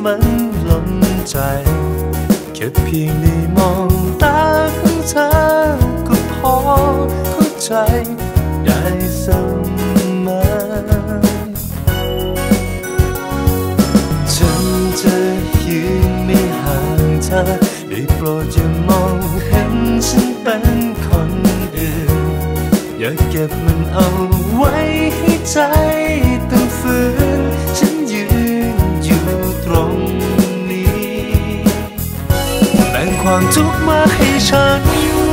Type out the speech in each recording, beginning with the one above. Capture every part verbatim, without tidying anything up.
มันล้นใจแค่เพียงได้มองตาของเธอก็พอเข้าใจได้เสมอฉันจะยืนไม่ห่างเธอได้โปรดอย่ามองเห็นฉันเป็นคนอื่นอย่าเก็บมันเอาไว้ให้ใจต้องฝืนฉันยืนอยู่ตรงนี้แบ่งความทุกข์มาให้ฉัน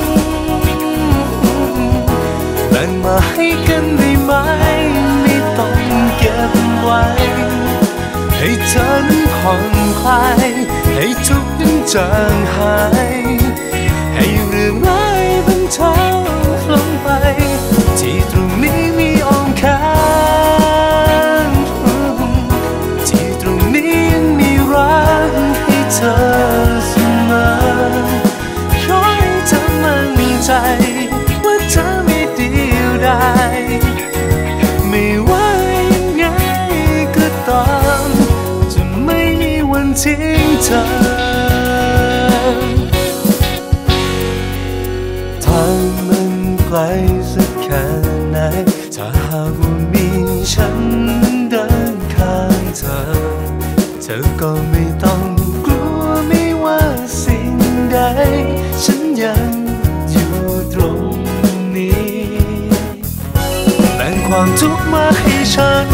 แบ่งมาให้กันได้ไหมไม่ต้องเก็บไว้ให้เธอนั้นผ่อนคลายให้ทุกข์นั้นจางหายให้เรื่องร้ายบรรเทาลงไปที่ตรงนี้มีอ้อมแขนที่ตรงนี้ยังมีรักให้เธอเสมอขอให้เธอมั่นใจว่าเธอไม่เดียวดายไม่ว่ายังไงก็ตามจะไม่มีวันทิ้งเธอทางมันไกลสักแค่ไหนถ้าหากว่ามีฉันเดินข้างเธอเธอก็ไม่ต้องกลัวไม่ว่าสิ่งใดฉันยังอยู่ตรงนี้แบ่งความทุกข์มาให้ฉัน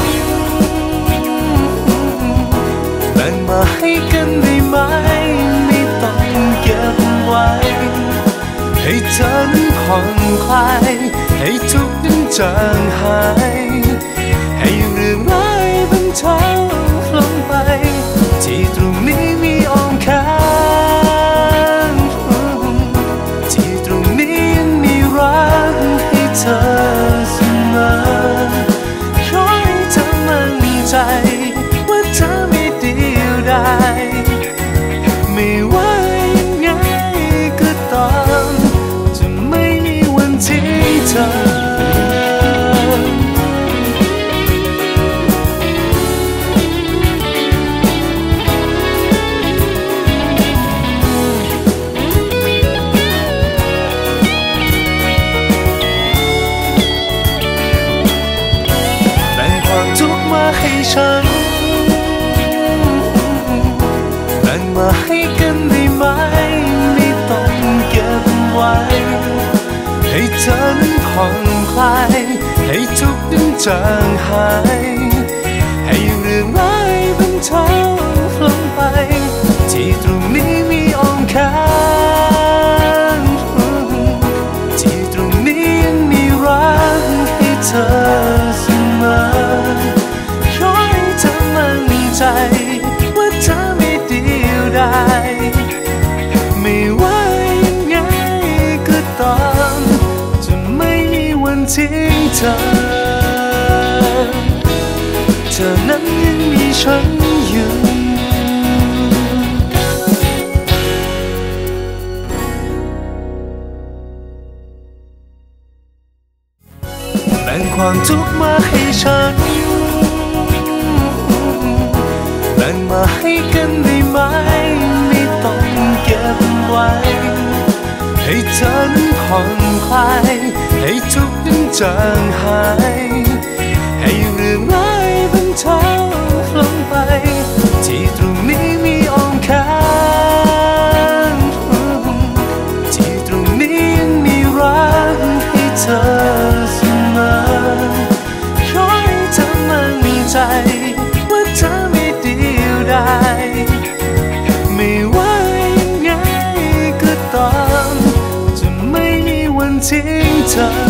แบ่งมาให้กันได้ไหมไม่ต้องเก็บไว้ให้เธอนั้นผ่อนคลายให้ทุกข์นั้นจางหายให้เรื่องร้ายบรรเทาลงไปที่ตรงนี้มีอ้อมแขนที่ตรงนี้ยังมีรักให้เธอเสมอขอให้เธอมั่นใจว่าเธอไม่เดียวดายไม่ว่ายังไงก็ตามจะไม่มีวันทิ้งเธอให้ฉันแบ่งมาให้กันได้ไหมไม่ต้องเก็บไว้ให้เธอนั้นผ่อนคลายให้ทุกข์นั้นจางหายให้เรื่องร้ายบรรเทาลงไปที่ตรงนี้มีอ้อมแขนที่ตรงนี้ยังมีรักให้เธอเสมอใจว่าเธอไม่เดียวดายไม่ว่ายังไงก็ตามจะไม่มีวันทิ้งเธอเธอนั้นยังมีฉันอยู่แบ่งความทุกข์มาให้ฉันแบ่งมาให้กันได้ไหมไม่ต้องเก็บไว้ให้เธอนั้นผ่อนคลายให้ทุกข์นั้นจางหายให้เรื่องร้ายบรรเทาลงไปที่ตรงนี้มีอ้อมแขนที่ตรงนี้ยังมีรักให้เธอเสมอขอให้เธอมั่นใจว่าเธอไม่เดียวดายไม่ว่ายังไงก็ตามจะไม่มีวันทิ้งเธอ